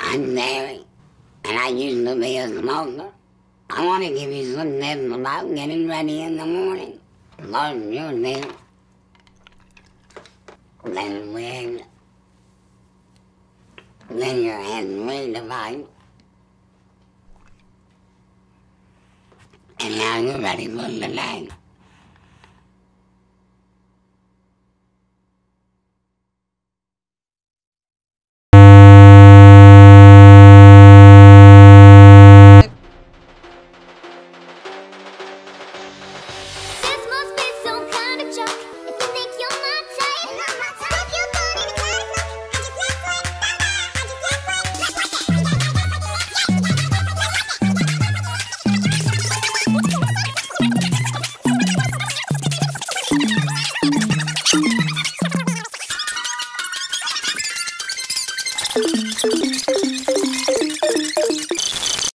I'm married, and I used to be a smoker. I want to give you some tips about getting ready in the morning. First, you need then wig, then your head read the Bible, and now you're ready for the day.